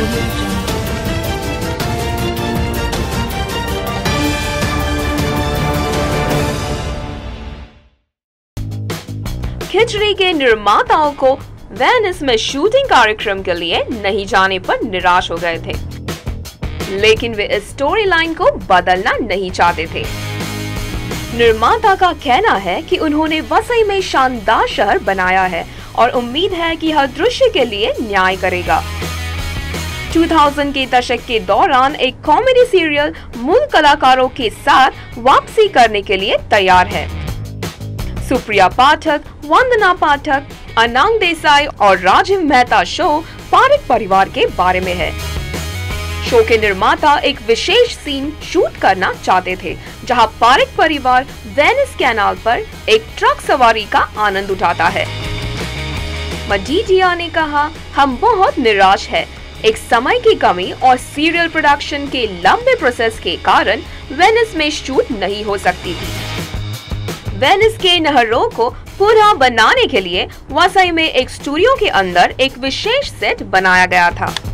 खिचड़ी के निर्माताओं को वेनिस में शूटिंग कार्यक्रम के लिए नहीं जाने पर निराश हो गए थे, लेकिन वे इस स्टोरी लाइन को बदलना नहीं चाहते थे। निर्माता का कहना है कि उन्होंने वसई में शानदार शहर बनाया है और उम्मीद है कि हर दृश्य के लिए न्याय करेगा। 2000 के दशक के दौरान एक कॉमेडी सीरियल मूल कलाकारों के साथ वापसी करने के लिए तैयार है। सुप्रिया पाठक, वंदना पाठक, अनंग देसाई और राजीव मेहता शो पारिक परिवार के बारे में है। शो के निर्माता एक विशेष सीन शूट करना चाहते थे, जहां पारिक परिवार वेनिस कैनाल पर एक ट्रक सवारी का आनंद उठाता है। मजीठिया ने कहा, हम बहुत निराश हैं। एक समय की कमी और सीरियल प्रोडक्शन के लंबे प्रोसेस के कारण वेनिस में शूट नहीं हो सकती थी। वेनिस के नहरों को पुनः बनाने के लिए वसई में एक स्टूडियो के अंदर एक विशेष सेट बनाया गया था।